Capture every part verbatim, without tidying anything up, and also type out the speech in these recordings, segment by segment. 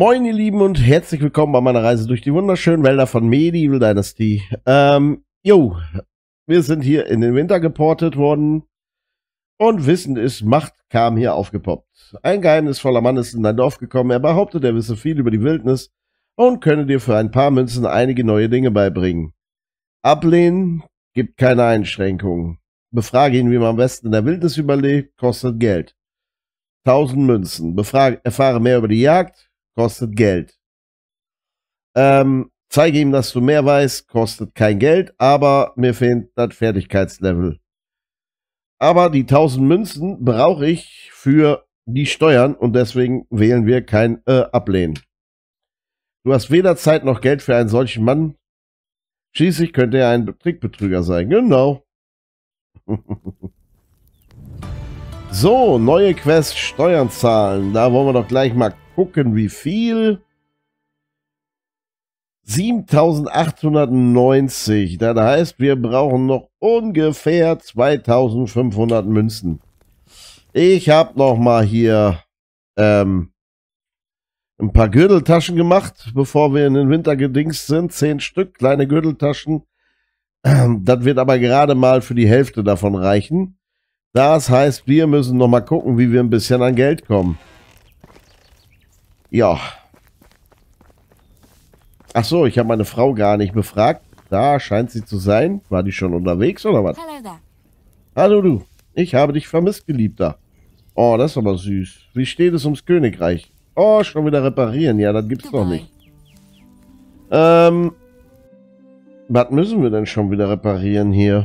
Moin ihr Lieben und herzlich willkommen bei meiner Reise durch die wunderschönen Wälder von Medieval Dynasty. Ähm, jo, wir sind hier in den Winter geportet worden und Wissen ist Macht kam hier aufgepoppt. Ein geheimnisvoller Mann ist in dein Dorf gekommen, er behauptet, er wisse viel über die Wildnis und könne dir für ein paar Münzen einige neue Dinge beibringen. Ablehnen gibt keine Einschränkungen. Befrage ihn, wie man am besten in der Wildnis überlebt, kostet Geld. tausend Münzen. Befrage, erfahre mehr über die Jagd, kostet Geld. Ähm, zeige ihm, dass du mehr weißt, kostet kein Geld, aber mir fehlt das Fertigkeitslevel. Aber die tausend Münzen brauche ich für die Steuern und deswegen wählen wir kein äh, Ablehnen. Du hast weder Zeit noch Geld für einen solchen Mann. Schließlich könnte er ein Trickbetrüger sein. Genau. So, neue Quest, Steuern zahlen. Da wollen wir doch gleich mal gucken, wie viel. siebentausendachthundertneunzig. Das heißt, wir brauchen noch ungefähr zweitausendfünfhundert Münzen. Ich habe noch mal hier ähm, ein paar Gürteltaschen gemacht, bevor wir in den Winter gedingst sind. Zehn Stück, kleine Gürteltaschen. Das wird aber gerade mal für die Hälfte davon reichen. Das heißt, wir müssen noch mal gucken, wie wir ein bisschen an Geld kommen. Ja. Ach so, ich habe meine Frau gar nicht befragt. Da scheint sie zu sein. War die schon unterwegs oder was? Hallo du. Ich habe dich vermisst, Geliebter. Oh, das ist aber süß. Wie steht es ums Königreich? Oh, schon wieder reparieren. Ja, das gibt's noch nicht. Ähm. Was müssen wir denn schon wieder reparieren hier?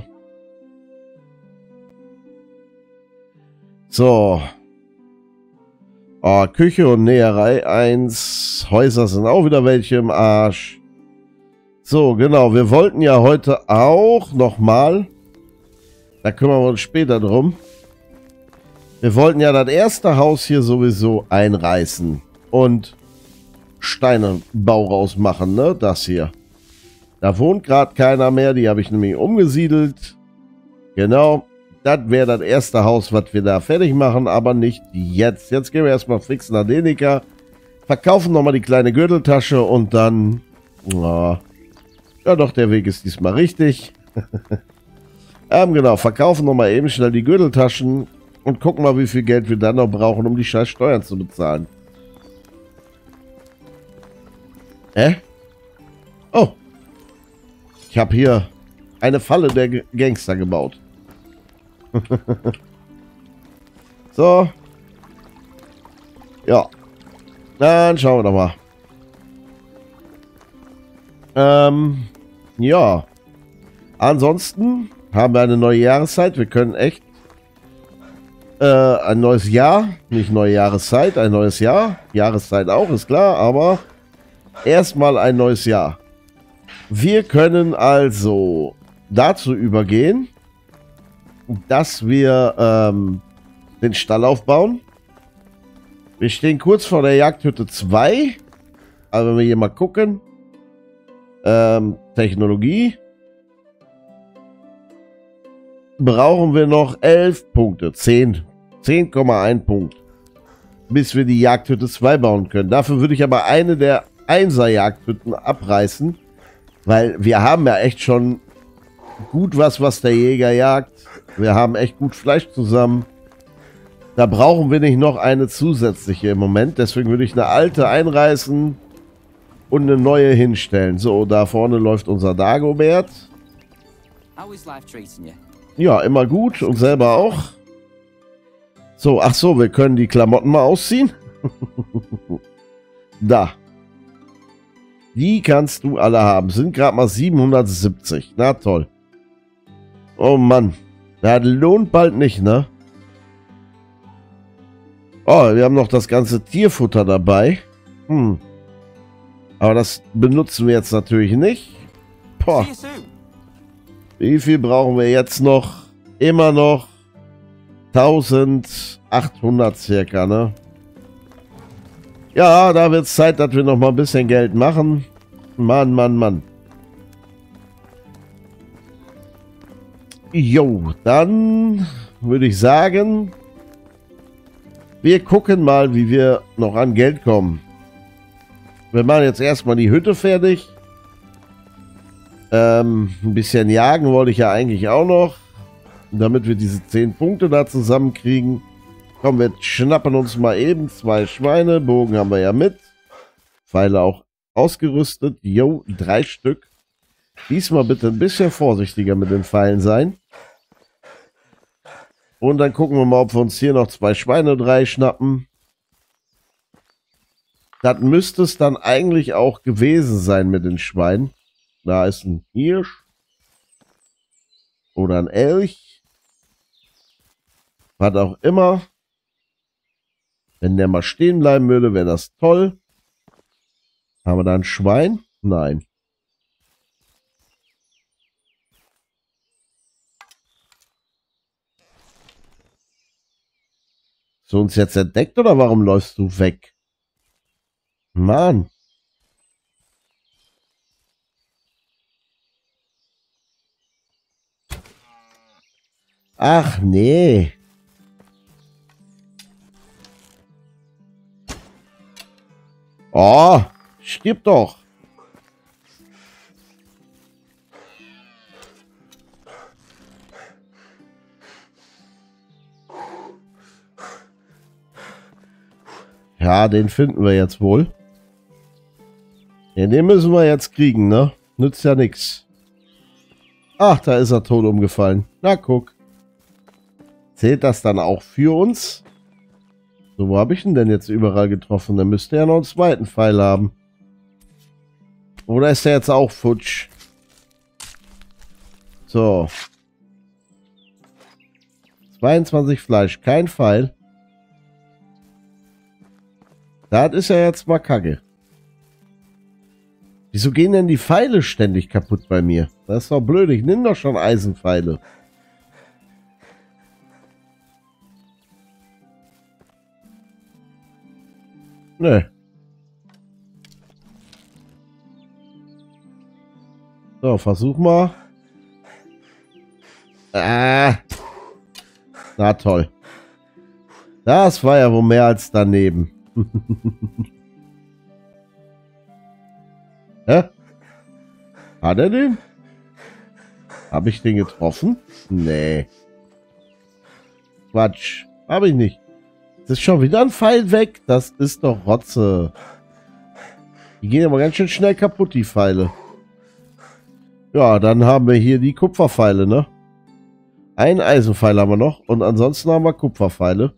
So. Oh, Küche und Näherei eins. Häuser sind auch wieder welche im Arsch. So, genau. Wir wollten ja heute auch nochmal. Da kümmern wir uns später drum. Wir wollten ja das erste Haus hier sowieso einreißen. Und Steinebau rausmachen, ne? Das hier. Da wohnt gerade keiner mehr. Die habe ich nämlich umgesiedelt. Genau. Das wäre das erste Haus, was wir da fertig machen, aber nicht jetzt. Jetzt gehen wir erstmal fix nach Denica, verkaufen nochmal die kleine Gürteltasche und dann... Oh, ja doch, der Weg ist diesmal richtig. ähm, genau, verkaufen nochmal eben schnell die Gürteltaschen und gucken mal, wie viel Geld wir dann noch brauchen, um die scheiß Steuern zu bezahlen. Hä? Oh. Ich habe hier eine Falle der G- Gangster gebaut. So. Ja. Dann schauen wir doch mal. Ähm, ja. Ansonsten haben wir eine neue Jahreszeit. Wir können echt äh, ein neues Jahr, nicht neue Jahreszeit, ein neues Jahr. Jahreszeit auch, ist klar, aber erstmal ein neues Jahr. Wir können also dazu übergehen, dass wir ähm, den Stall aufbauen. Wir stehen kurz vor der Jagdhütte zwei. Also wenn wir hier mal gucken. Ähm, Technologie. Brauchen wir noch elf Punkte. zehn. zehn Komma eins Punkt. Bis wir die Jagdhütte zwei bauen können. Dafür würde ich aber eine der Einser Jagdhütten abreißen. Weil wir haben ja echt schon gut was, was der Jäger jagt. Wir haben echt gut Fleisch zusammen. Da brauchen wir nicht noch eine zusätzliche im Moment. Deswegen würde ich eine alte einreißen und eine neue hinstellen. So, da vorne läuft unser Dagobert. Ja, immer gut. Und selber auch. So, ach so, wir können die Klamotten mal ausziehen. Da. Die kannst du alle haben. Sind gerade mal siebenhundertsiebzig. Na toll. Oh Mann. Das lohnt bald nicht, ne? Oh, wir haben noch das ganze Tierfutter dabei. Hm. Aber das benutzen wir jetzt natürlich nicht. Boah. Wie viel brauchen wir jetzt noch? Immer noch eintausendachthundert circa, ne? Ja, da wird es Zeit, dass wir noch mal ein bisschen Geld machen. Mann, Mann, Mann. Jo, dann würde ich sagen, wir gucken mal, wie wir noch an Geld kommen. Wir machen jetzt erstmal die Hütte fertig. Ähm, ein bisschen jagen wollte ich ja eigentlich auch noch. Damit wir diese zehn Punkte da zusammenkriegen. Komm, wir schnappen uns mal eben zwei Schweine. Bogen haben wir ja mit. Pfeile auch ausgerüstet. Jo, drei Stück. Diesmal bitte ein bisschen vorsichtiger mit den Pfeilen sein. Und dann gucken wir mal, ob wir uns hier noch zwei Schweine drei schnappen. Das müsste es dann eigentlich auch gewesen sein mit den Schweinen. Da ist ein Hirsch. Oder ein Elch. Was auch immer. Wenn der mal stehen bleiben würde, wäre das toll. Haben wir da ein Schwein? Nein. Hast du uns jetzt entdeckt oder warum läufst du weg? Mann. Ach nee. Oh, stirb doch. Ja, den finden wir jetzt wohl. Ja, den müssen wir jetzt kriegen, ne? Nützt ja nichts. Ach, da ist er tot umgefallen. Na, guck. Zählt das dann auch für uns? So, wo habe ich ihn denn jetzt überall getroffen? Dann müsste er noch einen zweiten Pfeil haben. Oder ist er jetzt auch futsch? So. zweiundzwanzig Fleisch, kein Pfeil. Das ist ja jetzt mal kacke. Wieso gehen denn die Pfeile ständig kaputt bei mir? Das ist doch blöd, ich nehme doch schon Eisenpfeile. Nö. So, versuch mal. Ah. Na toll. Das war ja wohl mehr als daneben. Hä? Hat er den? Habe ich den getroffen? Nee. Quatsch. Habe ich nicht. Das ist schon wieder ein Pfeil weg. Das ist doch Rotze. Die gehen aber ganz schön schnell kaputt, die Pfeile. Ja, dann haben wir hier die Kupferpfeile, ne? Einen Eisenpfeil haben wir noch. Und ansonsten haben wir Kupferpfeile.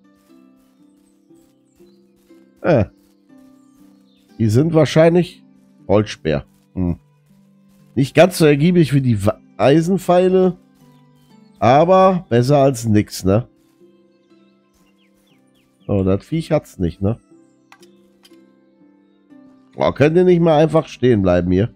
Äh. Die sind wahrscheinlich Holzspeer. Hm. Nicht ganz so ergiebig wie die Eisenpfeile. Aber besser als nix, ne? Oh, das Viech hat's nicht, ne? Oh, könnt ihr nicht mal einfach stehen bleiben hier?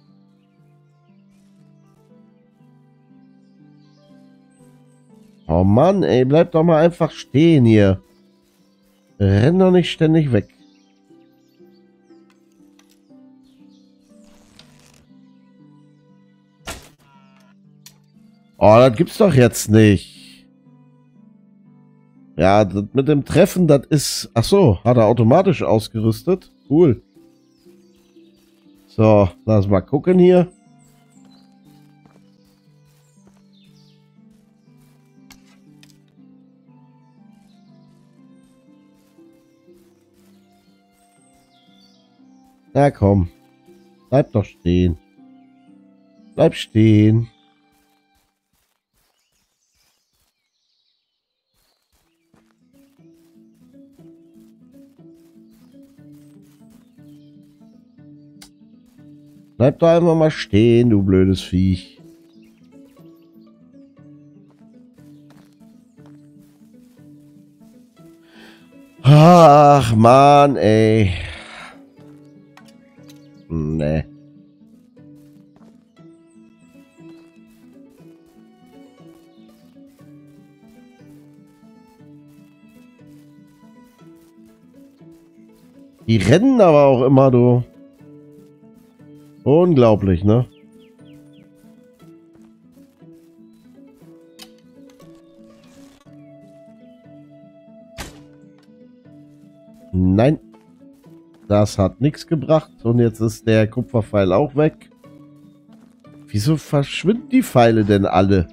Oh Mann, ey, bleibt doch mal einfach stehen hier. Renn doch nicht ständig weg. Oh, das gibt's doch jetzt nicht. Ja, das mit dem Treffen, das ist... Ach so, hat er automatisch ausgerüstet. Cool. So, lass mal gucken hier. Na komm. Bleib doch stehen. Bleib stehen. Bleib doch einfach mal stehen, du blödes Viech. Ach, Mann, ey. Nee. Die rennen aber auch immer, du. Unglaublich, ne? Nein. Das hat nichts gebracht. Und jetzt ist der Kupferpfeil auch weg. Wieso verschwinden die Pfeile denn alle?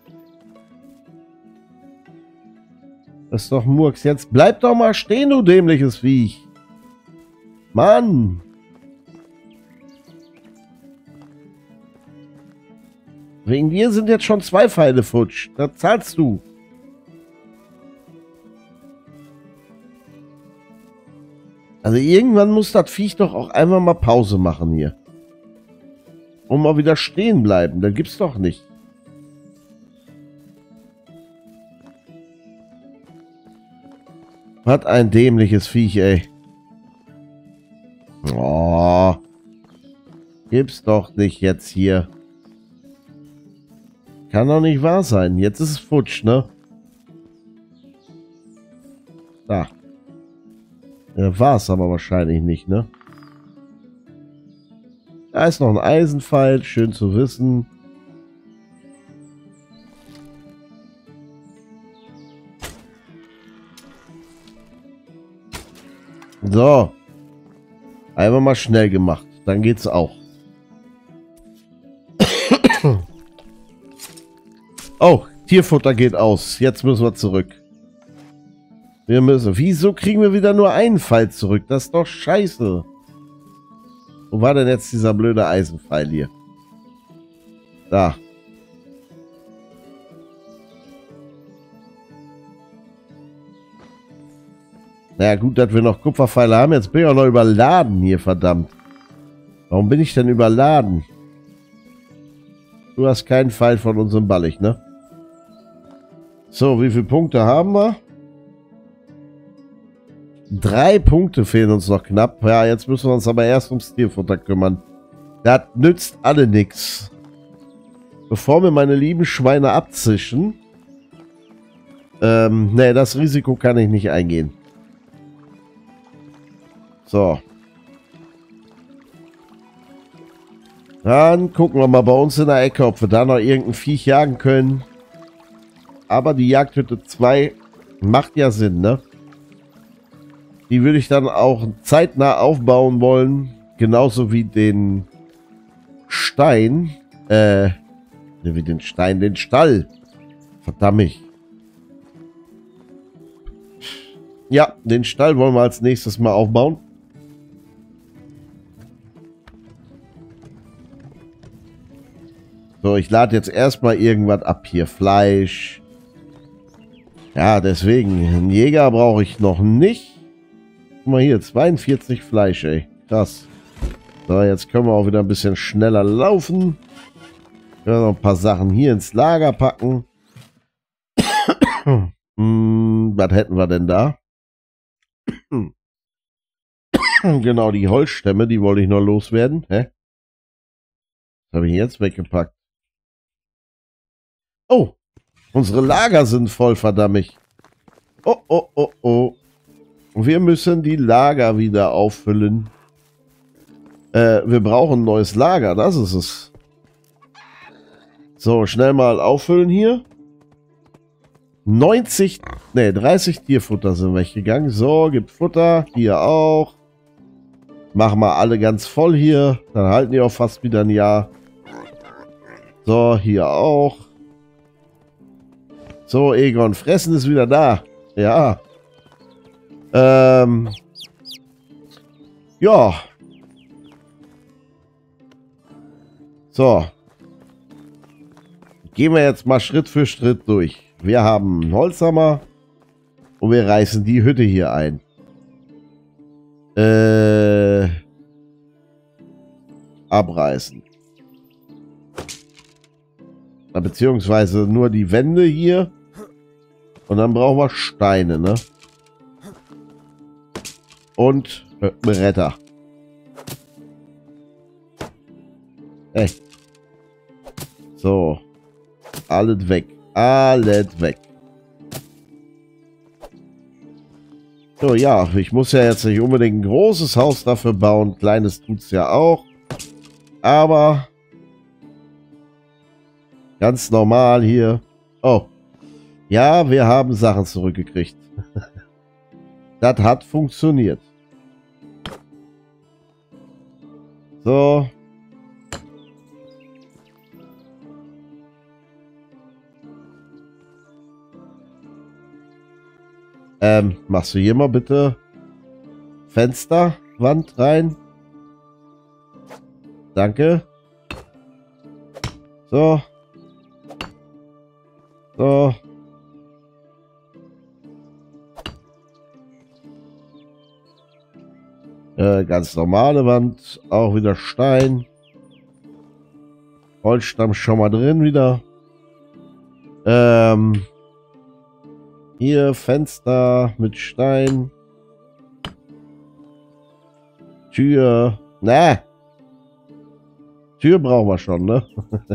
Das ist doch Murks. Jetzt bleib doch mal stehen, du dämliches Viech. Mann. Wegen dir sind jetzt schon zwei Pfeile futsch. Da zahlst du. Also irgendwann muss das Viech doch auch einfach mal Pause machen hier. Und mal wieder stehen bleiben. Das gibt's doch nicht. Was ein dämliches Viech, ey. Oh. Gibt's doch nicht jetzt hier. Kann doch nicht wahr sein. Jetzt ist es futsch, ne? Da. Ja, war es aber wahrscheinlich nicht, ne? Da ist noch ein Eisenpfeil. Schön zu wissen. So. Einfach mal schnell gemacht. Dann geht's auch. Oh, Tierfutter geht aus. Jetzt müssen wir zurück. Wir müssen. Wieso kriegen wir wieder nur einen Pfeil zurück? Das ist doch scheiße. Wo war denn jetzt dieser blöde Eisenpfeil hier? Da. Naja, gut, dass wir noch Kupferpfeile haben. Jetzt bin ich auch noch überladen hier, verdammt. Warum bin ich denn überladen? Du hast keinen Pfeil von unserem Ballig, ne? So, wie viele Punkte haben wir? Drei Punkte fehlen uns noch knapp. Ja, jetzt müssen wir uns aber erst ums Tierfutter kümmern. Das nützt alle nichts. Bevor wir meine lieben Schweine abzischen. Ähm, ne, das Risiko kann ich nicht eingehen. So. Dann gucken wir mal bei uns in der Ecke, ob wir da noch irgendein Viech jagen können. Aber die Jagdhütte zwei macht ja Sinn, ne? Die würde ich dann auch zeitnah aufbauen wollen. Genauso wie den Stein. Äh, wie den Stein, den Stall. Verdammt. Ja, den Stall wollen wir als nächstes mal aufbauen. So, ich lade jetzt erstmal irgendwas ab hier. Fleisch. Ja, deswegen. Einen Jäger brauche ich noch nicht. Guck mal hier, zweiundvierzig Fleisch, ey. Krass. So, jetzt können wir auch wieder ein bisschen schneller laufen. Ja, noch ein paar Sachen hier ins Lager packen. hm, was hätten wir denn da? Genau, die Holzstämme, die wollte ich noch loswerden. Hä? Was habe ich jetzt weggepackt? Oh, unsere Lager sind voll, verdammt. Oh, oh, oh, oh. Wir müssen die Lager wieder auffüllen. Äh, wir brauchen ein neues Lager, das ist es. So, schnell mal auffüllen hier. neunzig, ne, dreißig Tierfutter sind weggegangen. So, gibt Futter, hier auch. Machen wir alle ganz voll hier. Dann halten die auch fast wieder ein Jahr. So, hier auch. So, Egon, Fressen ist wieder da. Ja. Ähm. Ja. So. Gehen wir jetzt mal Schritt für Schritt durch. Wir haben einen Holzhammer. Und wir reißen die Hütte hier ein. Äh. Abreißen. Na, beziehungsweise nur die Wände hier. Und dann brauchen wir Steine, ne? Und äh, Bretter. Ey. So. Alles weg. Alles weg. So, ja. Ich muss ja jetzt nicht unbedingt ein großes Haus dafür bauen. Kleines tut's ja auch. Aber ganz normal hier. Oh. Ja, wir haben Sachen zurückgekriegt. Das hat funktioniert. So. Ähm, machst du hier mal bitte Fensterwand rein? Danke. So. So. Äh, ganz normale Wand. Auch wieder Stein. Holzstamm schon mal drin wieder. Ähm. Hier Fenster mit Stein. Tür. Na. Tür brauchen wir schon, ne?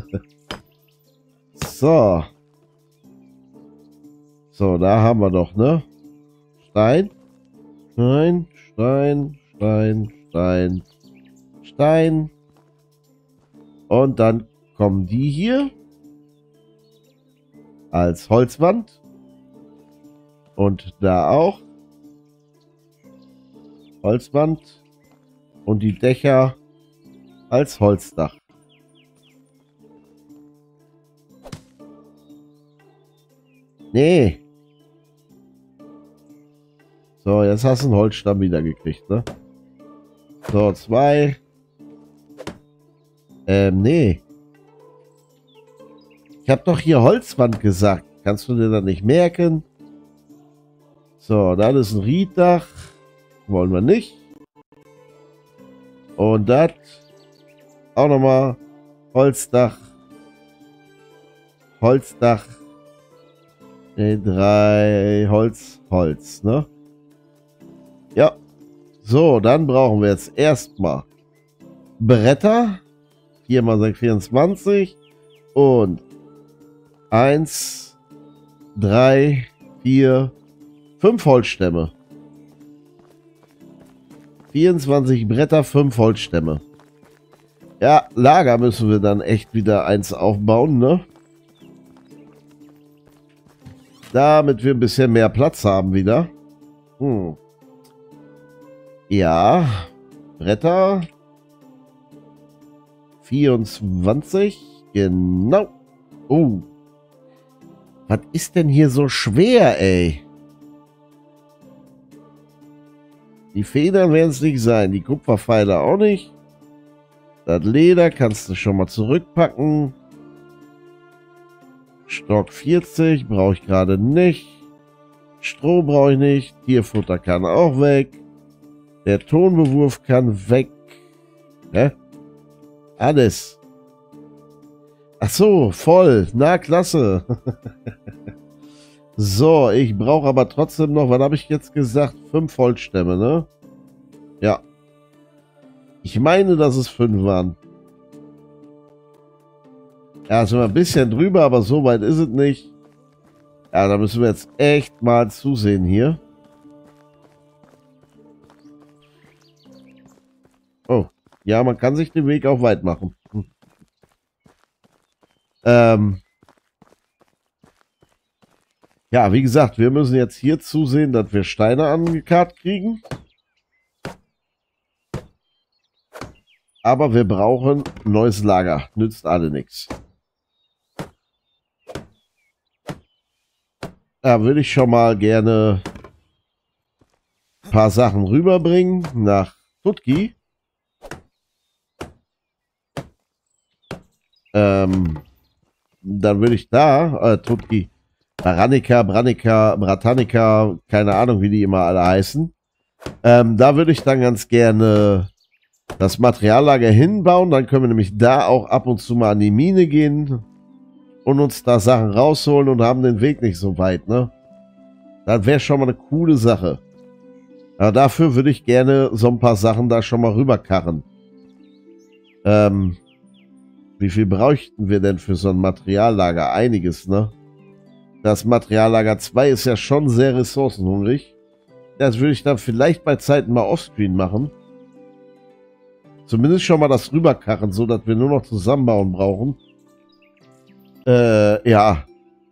So. So, da haben wir doch, ne? Stein. Stein, Stein, Stein, Stein, Stein. Und dann kommen die hier als Holzwand. Und da auch. Holzwand. Und die Dächer als Holzdach. Nee. So, jetzt hast du einen Holzstamm wieder gekriegt, ne? So, zwei. Ähm, nee. Ich habe doch hier Holzwand gesagt. Kannst du dir das nicht merken? So, das ist ein Rieddach. Wollen wir nicht. Und das auch nochmal Holzdach. Holzdach. Nee, drei Holz, Holz, ne? Ja. So, dann brauchen wir jetzt erstmal Bretter. vier mal sechs, vierundzwanzig. Und eins, drei, vier, fünf Holzstämme. vierundzwanzig Bretter, fünf Holzstämme. Ja, Lager müssen wir dann echt wieder eins aufbauen, ne? Damit wir ein bisschen mehr Platz haben wieder. Hm. Ja. Bretter. vierundzwanzig. Genau. Oh. Was ist denn hier so schwer, ey? Die Federn werden es nicht sein. Die Kupferpfeile auch nicht. Das Leder kannst du schon mal zurückpacken. Stock vierzig brauche ich gerade nicht. Stroh brauche ich nicht. Tierfutter kann auch weg. Der Tonbewurf kann weg. Hä? Alles. Ach so, voll. Na, klasse. So, ich brauche aber trotzdem noch, was habe ich jetzt gesagt? Fünf Holzstämme, ne? Ja. Ich meine, dass es fünf waren. Ja, sind wir ein bisschen drüber, aber so weit ist es nicht. Ja, da müssen wir jetzt echt mal zusehen hier. Oh, ja, man kann sich den Weg auch weit machen. Hm. Ähm. Ja, wie gesagt, wir müssen jetzt hier zusehen, dass wir Steine angekarrt kriegen. Aber wir brauchen ein neues Lager. Nützt alle nichts. Da würde ich schon mal gerne ein paar Sachen rüberbringen nach Tutki. Ähm, dann würde ich da, äh, Tutki, Baranica, Branica, Bratanica, keine Ahnung, wie die immer alle heißen. Ähm, da würde ich dann ganz gerne das Materiallager hinbauen. Dann können wir nämlich da auch ab und zu mal an die Mine gehen und uns da Sachen rausholen und haben den Weg nicht so weit, ne? Das wäre schon mal eine coole Sache. Aber dafür würde ich gerne so ein paar Sachen da schon mal rüberkarren. Ähm, wie viel bräuchten wir denn für so ein Materiallager? Einiges, ne? Das Materiallager zwei ist ja schon sehr ressourcenhungrig. Das würde ich dann vielleicht bei Zeiten mal offscreen machen. Zumindest schon mal das rüberkarren, so dass wir nur noch zusammenbauen brauchen. Äh, ja.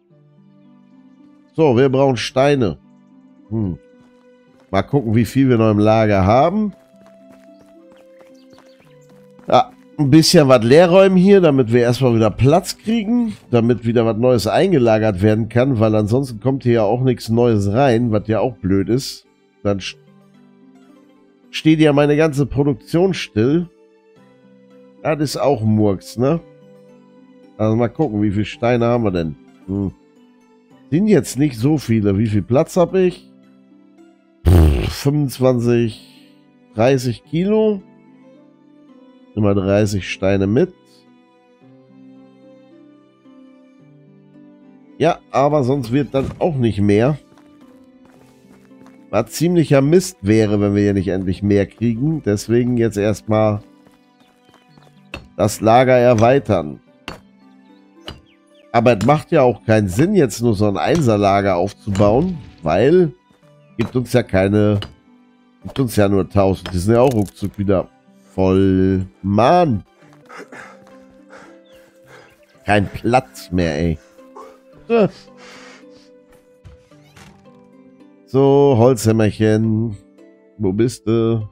So, wir brauchen Steine. Hm. Mal gucken, wie viel wir noch im Lager haben. Ja, ein bisschen was leerräumen hier, damit wir erstmal wieder Platz kriegen, damit wieder was Neues eingelagert werden kann, weil ansonsten kommt hier ja auch nichts Neues rein, was ja auch blöd ist. Dann steht ja meine ganze Produktion still. Das ist auch Murks, ne? Also mal gucken, wie viele Steine haben wir denn? Hm. Sind jetzt nicht so viele. Wie viel Platz habe ich? Pff, fünfundzwanzig, dreißig Kilo. Immer dreißig Steine mit. Ja, aber sonst wird dann auch nicht mehr. Was ziemlicher Mist wäre, wenn wir hier nicht endlich mehr kriegen. Deswegen jetzt erstmal das Lager erweitern. Aber es macht ja auch keinen Sinn, jetzt nur so ein Einserlager aufzubauen, weil gibt uns ja keine, gibt uns ja nur tausend. Die sind ja auch ruckzuck wieder voll. Mann. Kein Platz mehr, ey. So, Holzhämmerchen. Wo bist du?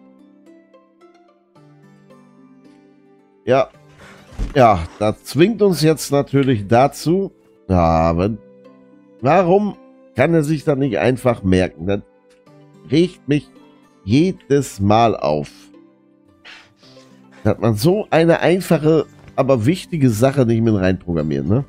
Ja. Ja, das zwingt uns jetzt natürlich dazu. Aber warum kann er sich das nicht einfach merken? Das regt mich jedes Mal auf. Dass man so eine einfache, aber wichtige Sache nicht mit reinprogrammiert, ne?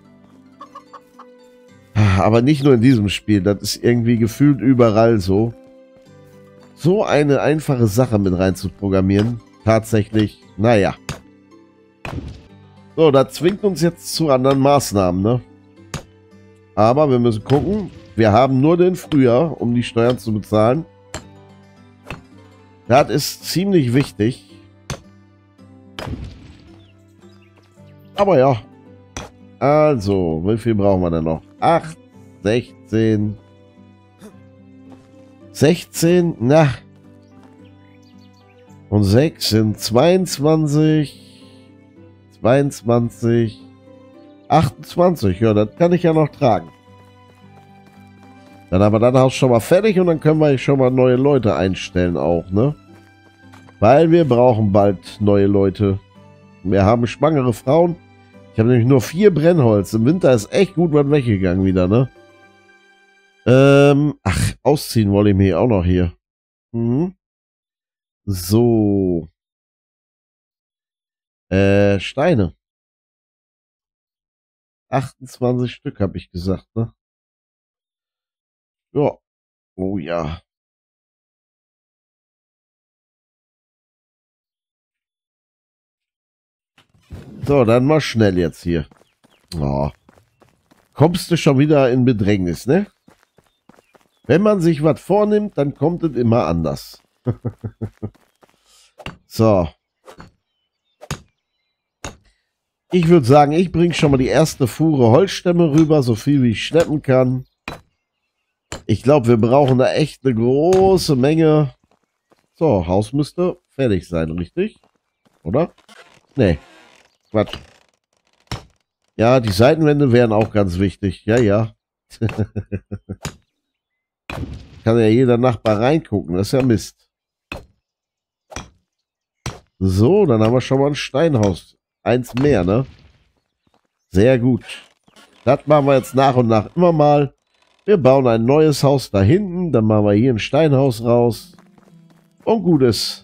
Aber nicht nur in diesem Spiel, das ist irgendwie gefühlt überall so. So eine einfache Sache mit rein zu programmieren, tatsächlich, naja. So, das zwingt uns jetzt zu anderen Maßnahmen, ne? Aber wir müssen gucken, wir haben nur den Frühjahr, um die Steuern zu bezahlen. Das ist ziemlich wichtig. Aber ja. Also, wie viel brauchen wir denn noch? acht, sechzehn. sechzehn, na. Und sechs sind zweiundzwanzig. zweiundzwanzig. achtundzwanzig. Ja, das kann ich ja noch tragen. Dann haben wir das Haus schon mal fertig und dann können wir schon mal neue Leute einstellen auch, ne? Weil wir brauchen bald neue Leute. Wir haben schwangere Frauen. Ich habe nämlich nur vier Brennholz. Im Winter ist echt gut was weggegangen wieder, ne? Ähm, ach, ausziehen wollte ich mir auch noch hier. Mhm. So. Äh, Steine. achtundzwanzig Stück habe ich gesagt, ne? Ja. Oh ja. So, dann mal schnell jetzt hier. Oh. Kommst du schon wieder in Bedrängnis, ne? Wenn man sich was vornimmt, dann kommt es immer anders. So. Ich würde sagen, ich bringe schon mal die erste Fuhre Holzstämme rüber, so viel wie ich schleppen kann. Ich glaube, wir brauchen da echt eine große Menge. So, Haus müsste fertig sein, richtig? Oder? Nee. Quatsch. Ja, die Seitenwände wären auch ganz wichtig. Ja, ja. Kann ja jeder Nachbar reingucken. Das ist ja Mist. So, dann haben wir schon mal ein Steinhaus. Eins mehr, ne? Sehr gut. Das machen wir jetzt nach und nach immer mal. Wir bauen ein neues Haus da hinten. Dann machen wir hier ein Steinhaus raus. Und gut ist.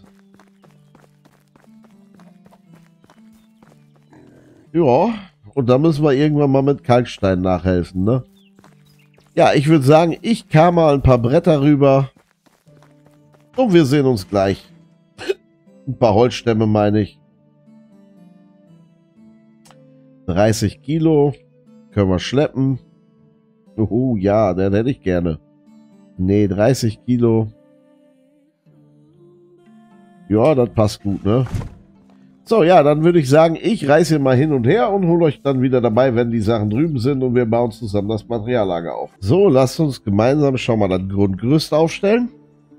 Ja. Und dann müssen wir irgendwann mal mit Kalkstein nachhelfen, ne? Ja, ich würde sagen, ich kam mal ein paar Bretter rüber. Und wir sehen uns gleich. Ein paar Holzstämme, meine ich. dreißig Kilo. Können wir schleppen. Oh ja, den hätte ich gerne. Nee, dreißig Kilo. Ja, das passt gut, ne? So, ja, dann würde ich sagen, ich reise hier mal hin und her und hole euch dann wieder dabei, wenn die Sachen drüben sind und wir bauen zusammen das Materiallager auf. So, lasst uns gemeinsam schon mal das Grundgerüst aufstellen.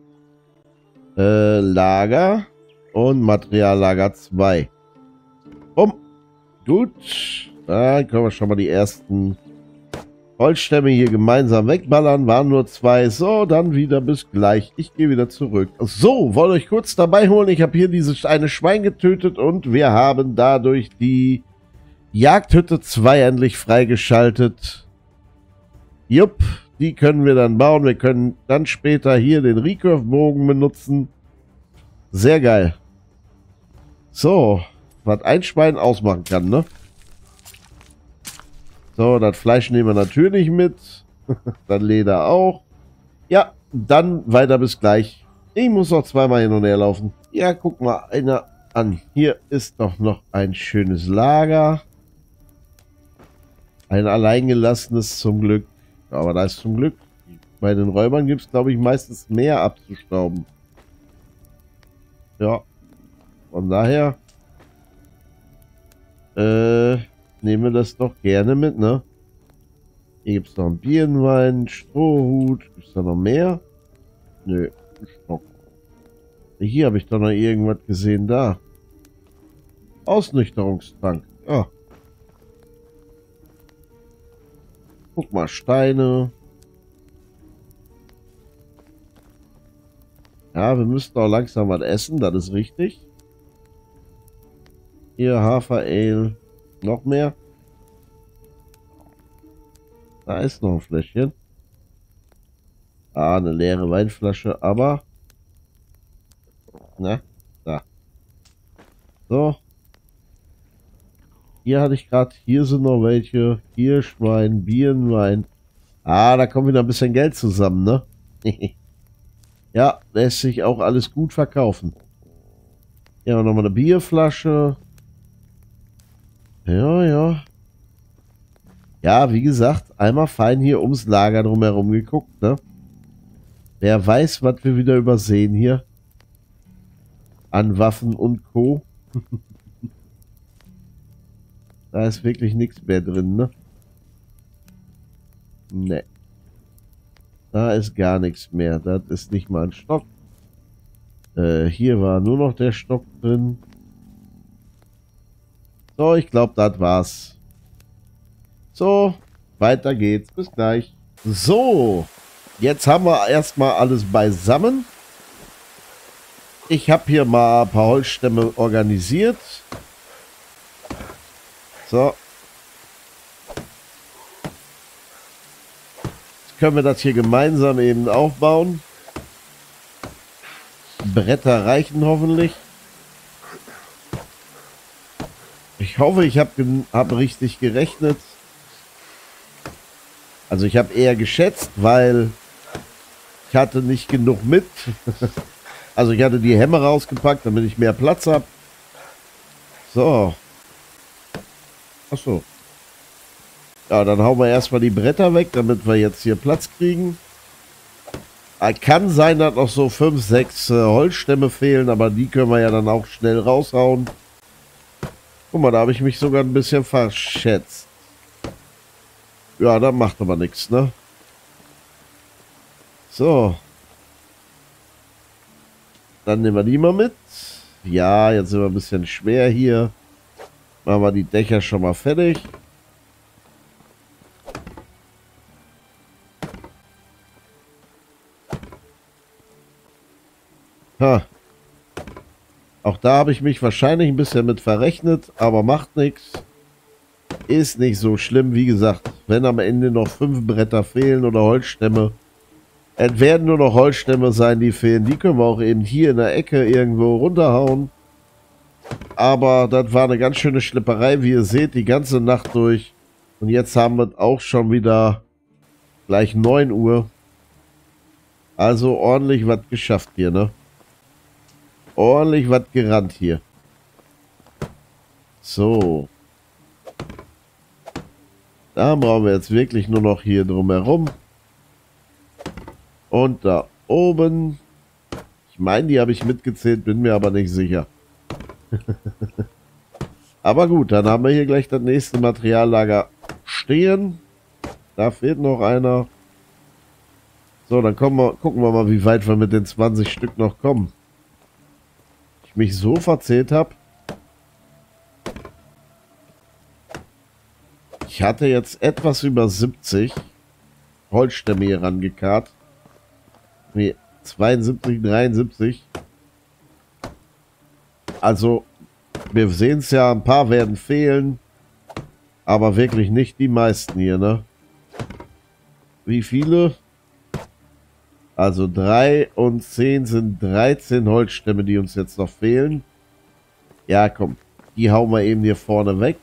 Äh, Lager und Materiallager zwei. Bumm. Gut. Dann können wir schon mal die ersten Holzstämme hier gemeinsam wegballern. Waren nur zwei. So, dann wieder bis gleich. Ich gehe wieder zurück. So, wollte euch kurz dabei holen. Ich habe hier dieses eine Schwein getötet und wir haben dadurch die Jagdhütte zwei endlich freigeschaltet. Jupp, die können wir dann bauen. Wir können dann später hier den Recurve-Bogen benutzen. Sehr geil. So, was ein Schwein ausmachen kann, ne? So, das Fleisch nehmen wir natürlich mit. Das Leder auch. Ja, dann weiter bis gleich. Ich muss noch zweimal hin und her laufen. Ja, guck mal einer an. Hier ist doch noch ein schönes Lager. Ein alleingelassenes zum Glück. Aber da ist zum Glück. Bei den Räubern gibt es, glaube ich, meistens mehr abzustauben. Ja. Von daher äh, nehmen wir das doch gerne mit, ne? Hier gibt es noch einen Birnenwein, einen Strohhut. Gibt es da noch mehr? Nö, ein Stock. Hier habe ich doch noch irgendwas gesehen, da. Ausnüchterungstank. Ja. Guck mal, Steine. Ja, wir müssten auch langsam was essen, das ist richtig. Hier Hafer-Ale. Noch mehr. Da ist noch ein Fläschchen. Ah, eine leere Weinflasche, aber... Na, da. So. Hier hatte ich gerade, hier sind noch welche. Hirschwein, Birnenwein. Ah, da kommt wieder ein bisschen Geld zusammen, ne? Ja, lässt sich auch alles gut verkaufen. Hier haben wir nochmal eine Bierflasche. Ja, ja. Ja, wie gesagt, einmal fein hier ums Lager drumherum geguckt, ne? Wer weiß, was wir wieder übersehen hier. An Waffen und Co. Da ist wirklich nichts mehr drin, ne? Ne. Da ist gar nichts mehr. Das ist nicht mal ein Stock. Äh, hier war nur noch der Stock drin. So, ich glaube, das war's. So, weiter geht's. Bis gleich. So, jetzt haben wir erstmal alles beisammen. Ich habe hier mal ein paar Holzstämme organisiert. So. Jetzt können wir das hier gemeinsam eben aufbauen. Bretter reichen hoffentlich. Ich hoffe, ich habe hab richtig gerechnet. Also ich habe eher geschätzt, weil ich hatte nicht genug mit. Also ich hatte die Hämmer rausgepackt, damit ich mehr Platz habe. So. Ach so. Ja, dann hauen wir erstmal die Bretter weg, damit wir jetzt hier Platz kriegen. Kann sein, dass noch so fünf, sechs äh, Holzstämme fehlen, aber die können wir ja dann auch schnell raushauen. Guck mal, da habe ich mich sogar ein bisschen verschätzt. Ja, da macht aber nichts, ne? So. Dann nehmen wir die mal mit. Ja, jetzt sind wir ein bisschen schwer hier. Machen wir die Dächer schon mal fertig. Ha. Auch da habe ich mich wahrscheinlich ein bisschen mit verrechnet, aber macht nichts. Ist nicht so schlimm, wie gesagt. Wenn am Ende noch fünf Bretter fehlen oder Holzstämme, es werden nur noch Holzstämme sein, die fehlen. Die können wir auch eben hier in der Ecke irgendwo runterhauen. Aber das war eine ganz schöne Schlepperei, wie ihr seht, die ganze Nacht durch. Und jetzt haben wir auch schon wieder gleich neun Uhr. Also ordentlich was geschafft hier, ne? Ordentlich was gerannt hier. So. Da brauchen wir jetzt wirklich nur noch hier drumherum. Und da oben. Ich meine, die habe ich mitgezählt, bin mir aber nicht sicher. Aber gut, dann haben wir hier gleich das nächste Materiallager stehen. Da fehlt noch einer. So, dann kommen wir, gucken wir mal, wie weit wir mit den zwanzig Stück noch kommen. Ich mich so verzählt habe. ich hatte jetzt etwas über siebzig Holzstämme hier rangekarrt. Nee, zweiundsiebzig, dreiundsiebzig. Also, wir sehen es ja, ein paar werden fehlen. Aber wirklich nicht die meisten hier, ne? Wie viele? Also drei und zehn sind dreizehn Holzstämme, die uns jetzt noch fehlen. Ja, komm. Die hauen wir eben hier vorne weg.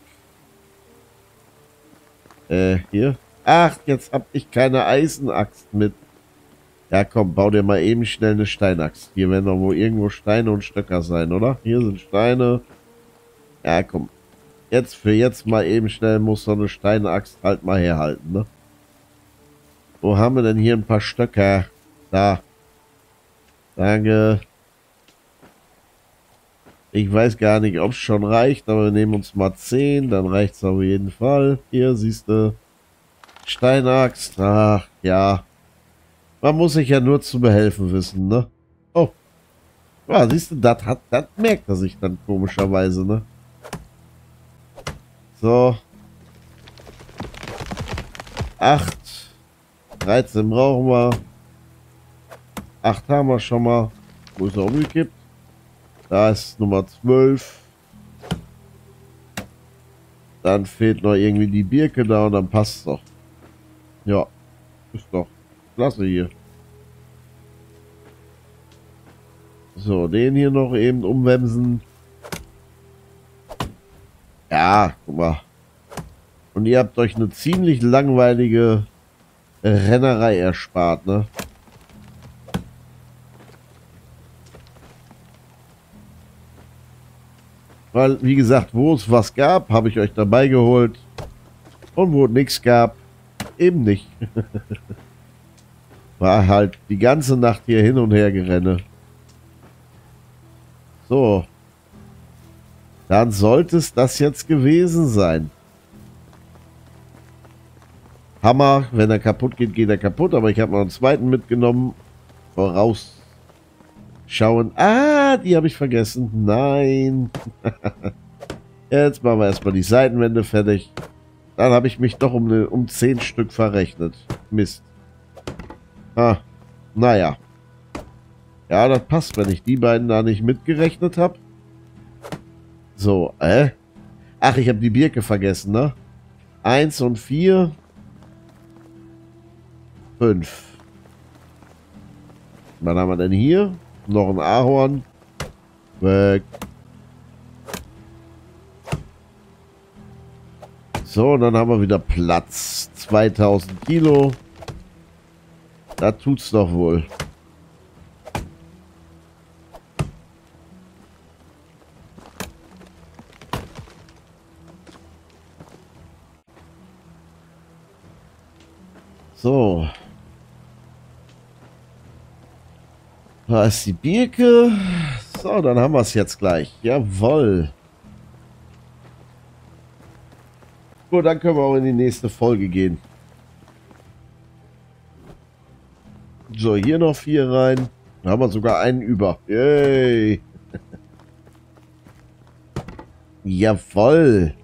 Äh, hier. Ach, jetzt hab ich keine Eisenaxt mit. Ja, komm, bau dir mal eben schnell eine Steinaxt. Hier werden doch wohl irgendwo Steine und Stöcker sein, oder? Hier sind Steine. Ja, komm. Jetzt für jetzt mal eben schnell muss so eine Steinaxt halt mal herhalten, ne? Wo haben wir denn hier ein paar Stöcker? Da. Danke. Ich weiß gar nicht, ob es schon reicht, aber wir nehmen uns mal zehn, dann reicht es auf jeden Fall. Hier, siehst du. Steinaxt. Ach, ja. Man muss sich ja nur zu behelfen wissen, ne? Oh. Ja, siehst du, das hat, das merkt er sich dann komischerweise, ne? So. acht. dreizehn brauchen wir. acht haben wir schon mal. Wo ist er umgekippt? Da ist Nummer zwölf. Dann fehlt noch irgendwie die Birke da und dann passt es doch. Ja. Ist doch klasse hier. So, den hier noch eben umwemsen. Ja, guck mal. Und ihr habt euch eine ziemlich langweilige Rennerei erspart, ne? Weil, wie gesagt, wo es was gab, habe ich euch dabei geholt. Und wo es nichts gab, eben nicht. War halt die ganze Nacht hier hin und her gerenne. So. Dann sollte es das jetzt gewesen sein. Hammer, wenn er kaputt geht, geht er kaputt. Aber ich habe noch einen zweiten mitgenommen. Vorausschauen. Ah, die habe ich vergessen. Nein. Jetzt machen wir erstmal die Seitenwände fertig. Dann habe ich mich doch um, eine, um zehn Stück verrechnet. Mist. Ah, naja. Ja, das passt, wenn ich die beiden da nicht mitgerechnet habe. So, äh? Ach, ich habe die Birke vergessen, ne? Eins und vier. Fünf. Was haben wir denn hier? Noch ein Ahorn. Weg. So, und dann haben wir wieder Platz. zweitausend Kilo. Da tut's doch wohl. So. Da ist die Birke. So, dann haben wir es jetzt gleich. Jawohl. Gut, dann können wir auch in die nächste Folge gehen. So, hier noch vier rein. Da haben wir sogar einen über. Yay. Jawohl.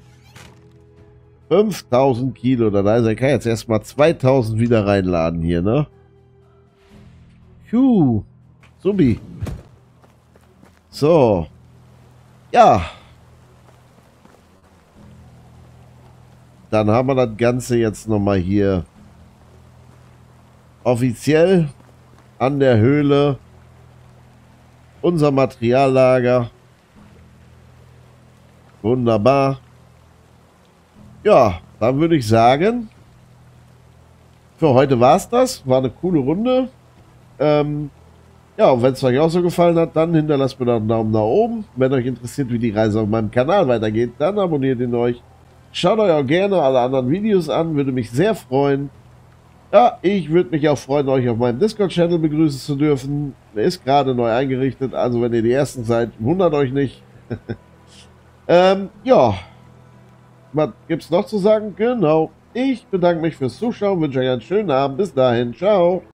fünftausend Kilo. Das heißt, er kann jetzt erstmal zweitausend wieder reinladen hier, ne? Puh. Subi. So. Ja. Dann haben wir das Ganze jetzt nochmal hier offiziell an der Höhle. Unser Materiallager. Wunderbar. Ja, dann würde ich sagen, für heute war es das. War eine coole Runde. Ähm, ja, und wenn es euch auch so gefallen hat, dann hinterlasst mir doch einen Daumen nach oben. Wenn euch interessiert, wie die Reise auf meinem Kanal weitergeht, dann abonniert ihn euch. Schaut euch auch gerne alle anderen Videos an, würde mich sehr freuen. Ja, ich würde mich auch freuen, euch auf meinem Discord-Channel begrüßen zu dürfen. Der ist gerade neu eingerichtet, also wenn ihr die Ersten seid, wundert euch nicht. ähm, ja. Was gibt's noch zu sagen? Genau. Ich bedanke mich fürs Zuschauen, wünsche euch einen schönen Abend. Bis dahin. Ciao.